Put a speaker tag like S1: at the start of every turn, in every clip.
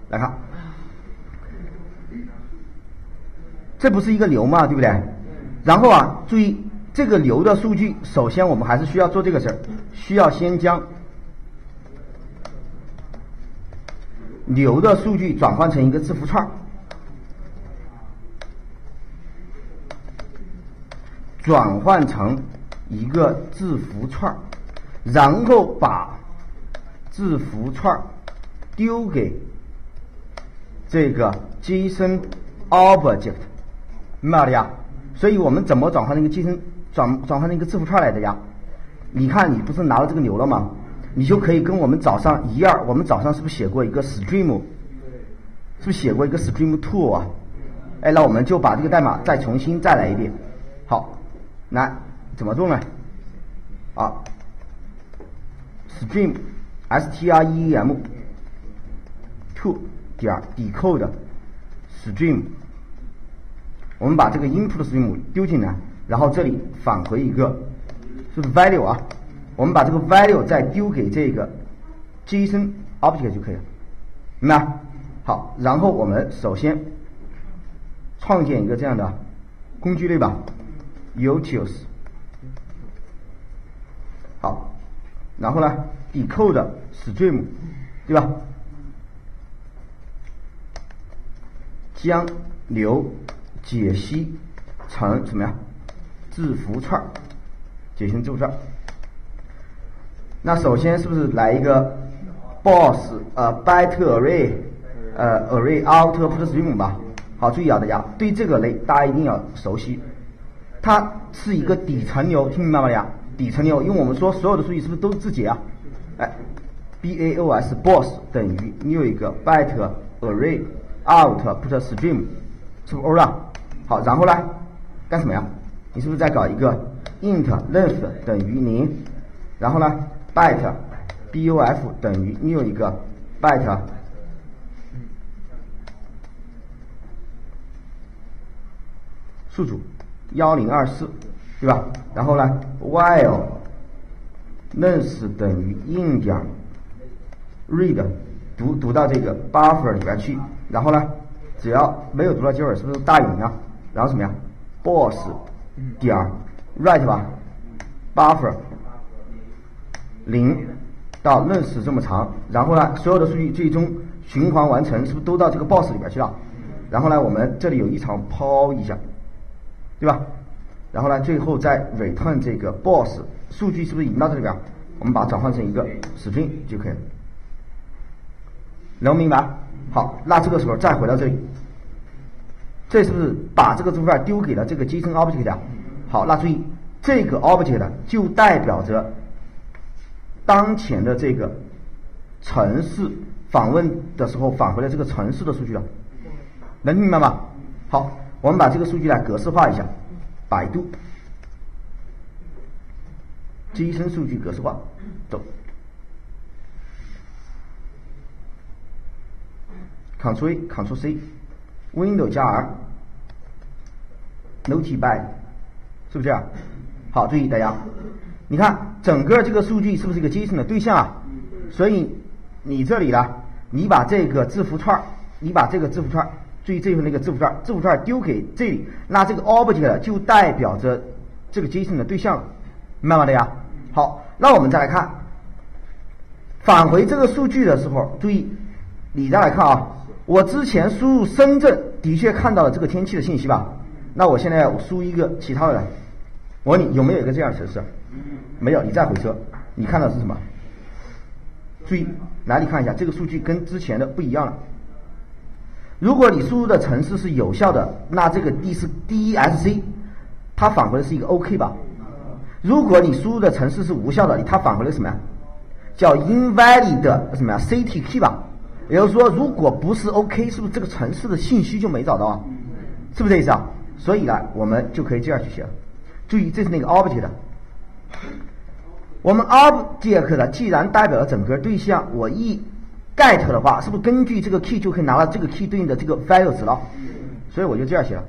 S1: 来看，这不是一个流嘛，对不对？然后啊，注意这个流的数据，首先我们还是需要做这个事儿，需要先将流的数据转换成一个字符串，转换成一个字符串，然后把字符串丢给这个 JSON object， 明白了呀？所以我们怎么转换那个 JSON 转换那个字符串来的呀？你看，你不是拿了这个流了吗？你就可以跟我们早上一样，我们早上是不是写过一个 stream？ 是不是写过一个 stream tool 啊？哎，那我们就把这个代码再重新再来一遍。好，来怎么做呢？啊 ，stream stream tool 点 decode stream， 我们把这个 input stream 丢进来，然后这里返回一个是不是 value 啊？我们把这个 value 再丢给这个 JSON object 就可以了，明白？好，然后我们首先创建一个这样的工具类吧 ，utils。好，然后呢 decode stream， 对吧？将流解析成什么呀？字符串，解析成字符串。那首先是不是来一个 boss byte array array output stream 吧？好，注意啊，大家对这个类大家一定要熟悉，它是一个底层流，听明白吗呀？底层流，因为我们说所有的数据是不是都是字节啊？哎 ，boss 等于 new 一个 byte array output stream， 是不是 O 了？好，然后呢，干什么呀？你是不是再搞一个 int length 等于0，然后呢？ byte buf 等于 new 一个 byte 数组1024，对吧？然后呢 while length 等于 in 点 read 读到这个 buffer 里边去，然后呢只要没有读到结尾，是不是大于0啊？然后什么呀 boss 点 write 吧 buffer 0到length这么长，然后呢，所有的数据最终循环完成，是不是都到这个 boss 里边去了？然后呢，我们这里有一场抛一下，对吧？然后呢，最后再 return 这个 boss 数据，是不是引到这里边？我们把它转换成一个 string 就可以了。能明白？好，那这个时候再回到这里，这是不是把这个字符串丢给了这个 JSON object 啊？好，那注意这个 object 就代表着当前的这个城市访问的时候返回了这个城市的数据了，能明白吗？好，我们把这个数据来格式化一下，百度 JSON 数据格式化，走 ，Ctrl A Ctrl C Window 加 R Notify， 是不是这样？好，注意大家。你看整个这个数据是不是一个 JSON 的对象啊？所以你这里呢，你把这个字符串，注意这份那个字符串丢给这里，那这个 object 就代表着这个 JSON 的对象了，明白吗大家？好，那我们再来看，返回这个数据的时候，注意你再来看啊，我之前输入深圳的确看到了这个天气的信息吧？那我现在要输一个其他的来，我问你有没有一个这样的城市？没有，你再回车，你看到是什么？注意，来你看一下这个数据跟之前的不一样了。如果你输入的城市是有效的，那这个 DESC 它返回的是一个 OK 吧？如果你输入的城市是无效的，它返回的什么呀？叫 invalid 的什么呀 city key 吧？也就是说，如果不是 OK， 是不是这个城市的信息就没找到啊？是不是这意思啊？所以呢，我们就可以这样去写了。注意，这是那个 object 的。我们 object 的既然代表了整个对象，我一 get 的话，是不是根据这个 key 就可以拿到这个 key 对应的这个 value 值了？所以我就这样写了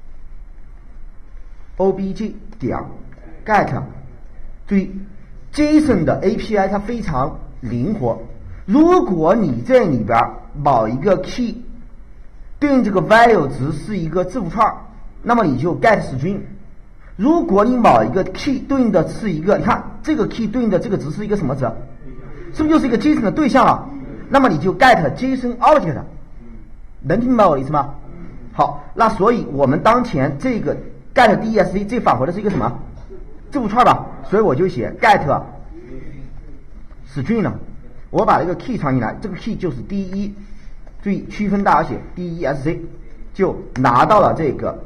S1: ，obj 点 get。注意 ，JSON 的 API 它非常灵活。 如果你这里边某一个 key 对应这个 value 值是一个字符串，那么你就 get string。如果你某一个 key 对应的是一个，你看这个 key 对应的这个值是一个什么值？是不是就是一个 JSON 的对象了？那么你就 get JSON object。能听明白我的意思吗？好，那所以我们当前这个 get DESC 这返回的是一个什么字符串吧？所以我就写 get string 了。我把这个 key 传进来，这个 key 就是 D1， 注意区分大小写 DESC， 就拿到了这个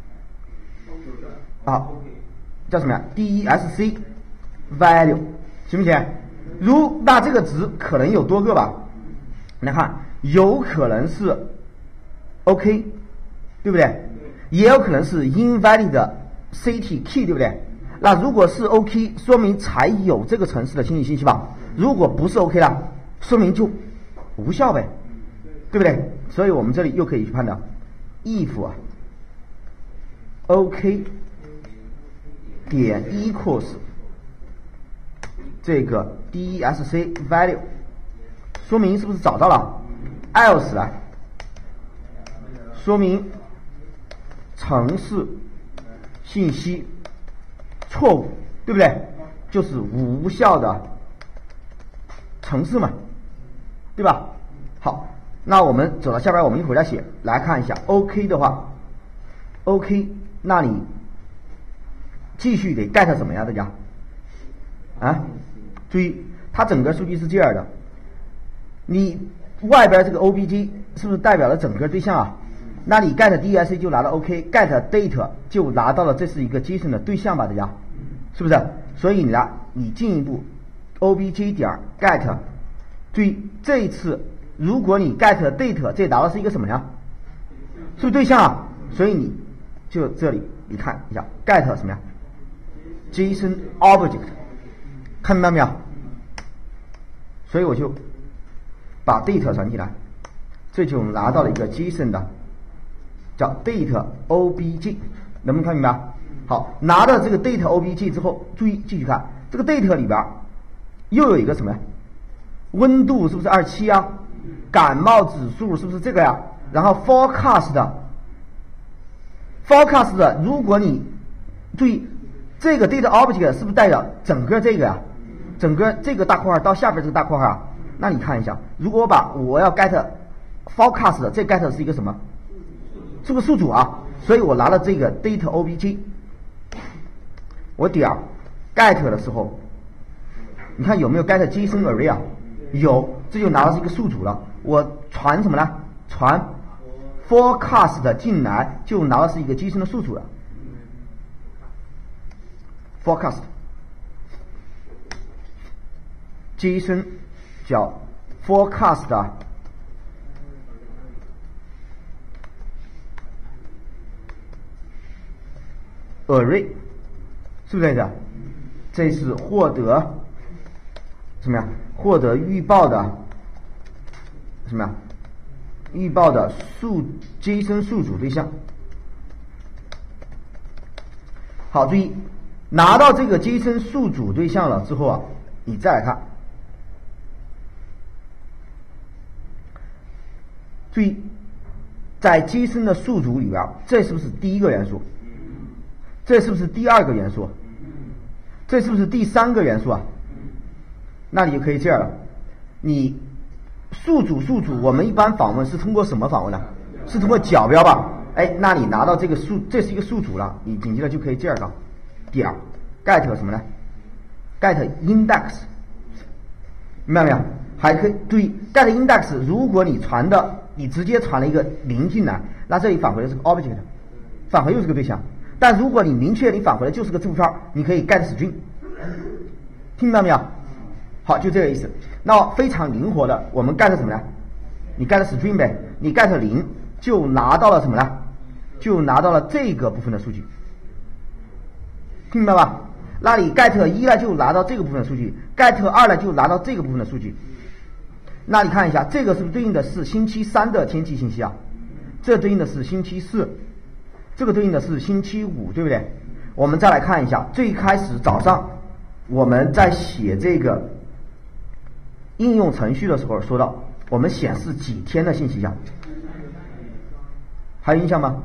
S1: 叫什么呀 ？DESC value， 行不行？那这个值可能有多个吧？来看，有可能是 OK， 对不对？也有可能是 invalid city key， 对不对？那如果是 OK， 说明才有这个城市的清理信息吧？如果不是 OK 了，说明就无效呗，对不对？所以我们这里又可以去判断 if OK 点 equals 这个 DESC value， 说明是不是找到了 else 呢？说明城市信息错误，对不对？就是无效的城市嘛，对吧？好，那我们走到下边，我们一会儿再写。来看一下 OK 的话 ，OK， 那你继续得 get 怎么样？大家注意，它整个数据是这样的，你外边这个 OBJ 是不是代表了整个对象啊？那你 get DESC 就拿到 OK，get date 就拿到了这是一个 JSON 的对象吧，大家是不是？所以你进一步 OBJ 点 get， 注意这一次如果你 get date， 这拿到是一个什么呀？是不是对象啊？所以你就这里你看一下 get 什么呀 ？JSON object， 看到没有？所以我就把 date 传进来，这就拿到了一个 JSON 的叫 date obj， 能不能看明白？好，拿到这个 date obj 之后，注意继续看这个 date 里边又有一个什么呀？温度是不是27啊？感冒指数是不是这个呀？然后 forecast 的，如果你注意这个 data object 是不是代表整个这个呀？整个这个大括号到下边这个大括号啊？那你看一下，如果我要 get forecast 的，这 get 是一个什么？是个宿主啊，所以我拿了这个 data obj， 我点 get 的时候，你看有没有 get JSON array 啊？有，这就拿到是一个宿主了。我传什么呢？传 forecast 进来，就拿到是一个 JSON 的宿主了。forecast JSON 叫 forecast array， 是不是这个？这是获得什么呀？获得预报的什么呀？预报的JSON 宿主对象。好，注意拿到这个 JSON 宿主对象了之后啊，你再来看，注意在 JSON 的宿主里边，这是不是第一个元素？这是不是第二个元素？这是不是第三个元素啊？那你就可以这样了，你宿主，我们一般访问是通过什么访问呢？是通过角标吧？哎，那你拿到这个这是一个宿主了，你紧接着就可以这样的点 get 什么呢 ？get index， 明白没有？还可以注意 get index， 如果你直接传了一个0进来，那这里返回的是个 object， 返回又是个对象。但如果你明确你返回的就是个字符串，你可以 get string， 听到没有？好，就这个意思。那非常灵活的，我们 get 什么呢？你 get string 呗，你 get 0就拿到了什么呢？就拿到了这个部分的数据，听明白吧？那你 get 1呢就拿到这个部分的数据 ，get 2呢就拿到这个部分的数据。那你看一下，这个是不是对应的是星期3的天气信息啊？这对应的是星期4，这个对应的是星期5，对不对？我们再来看一下，最开始早上我们在写这个应用程序的时候说到，我们显示几天的信息呀？还有印象吗？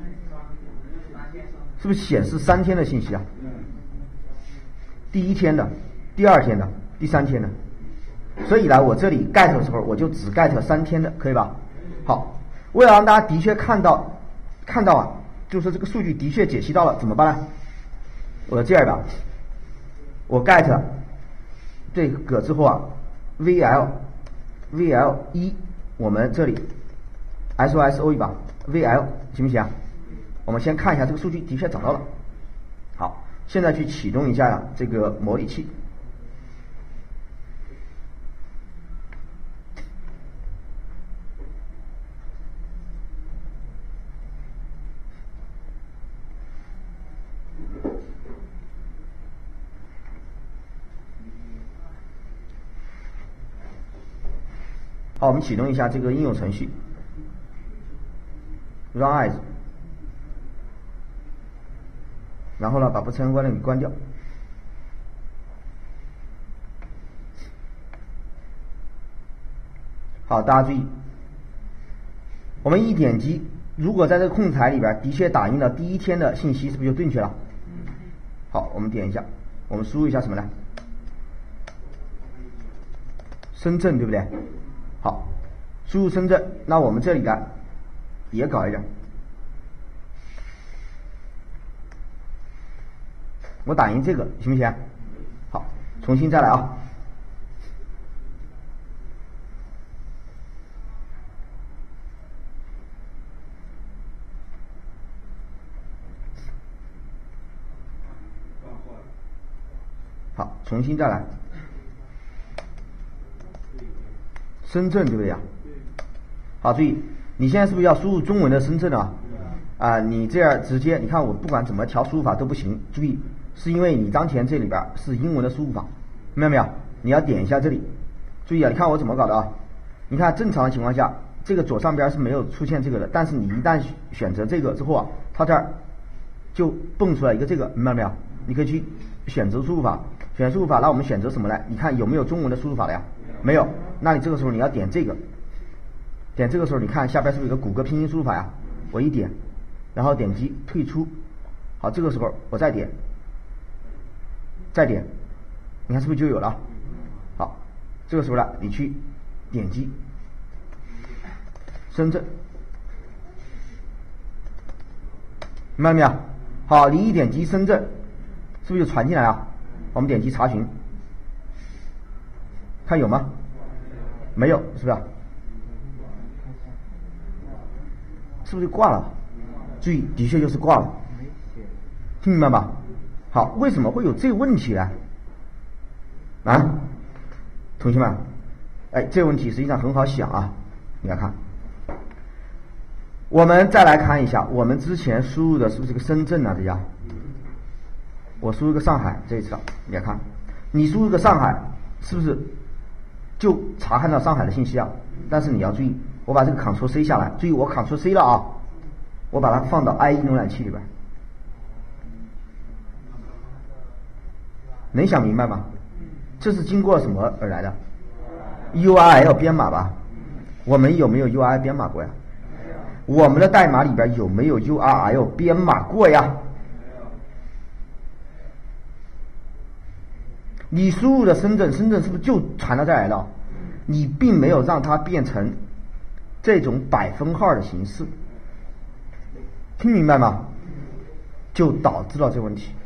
S1: 是不是显示3天的信息啊？第1天的、第2天的、第3天的。所以呢，我这里 get 的时候，我就只 get 3天的，可以吧？好，为了让大家的确看到啊，就是这个数据的确解析到了，怎么办呢？我这样吧，我 get 这个之后啊 ，VL 1，我们这里 SOSO 一把 VL 行不行啊？我们先看一下这个数据的确找到了。好，现在去启动一下这个模拟器。好，我们启动一下这个应用程序 ，Run As， 然后呢，把不相关的给关掉。好，大家注意，我们一点击，如果在这个控制台里边的确打印了第1天的信息，是不是就正确了？好，我们点一下，我们输入一下什么呢？深圳，对不对？好，输入深圳，那我们这里呢也搞一下，我打印这个行不行？好，重新再来啊。好，重新再来。深圳对不对呀？好，注意，你现在是不是要输入中文的深圳啊？你这样直接，你看我不管怎么调输入法都不行。注意，是因为你当前这里边是英文的输入法，明白没有？你要点一下这里，注意啊，你看我怎么搞的啊？你看正常的情况下，这个左上边是没有出现这个的，但是你一旦选择这个之后啊，它这儿就蹦出来一个这个，明白没有？你可以去选择输入法，选输入法，那我们选择什么呢？你看有没有中文的输入法的呀？没有，那你这个时候你要点这个，点这个时候你看下边是不是有个谷歌拼音输入法呀？我一点，然后点击退出。好，这个时候我再点，你看是不是就有了？好，这个时候呢，你去点击深圳，明白没有？好，你一点击深圳，是不是就传进来啊？我们点击查询，看有吗？没有，是不是？是不是就挂了？注意，的确就是挂了，听明白吗？好，为什么会有这个问题呢？啊，同学们，这个问题实际上很好想啊。你来看，我们再来看一下，我们之前输入的是不是这个深圳啊？这家，我输入个上海，这一次你来看，你输入个上海，是不是就查看到上海的信息啊？但是你要注意，我把这个 Ctrl+C 下来，注意我 Ctrl+C 了啊，我把它放到 IE 浏览器里边，能想明白吗？这是经过什么而来的 ？URL 编码吧？我们有没有 URL 编码过呀？我们的代码里边有没有 URL 编码过呀？你输入的深圳是不是就传到这儿来了？你并没有让它变成这种百分号的形式，听明白吗？就导致了这个问题。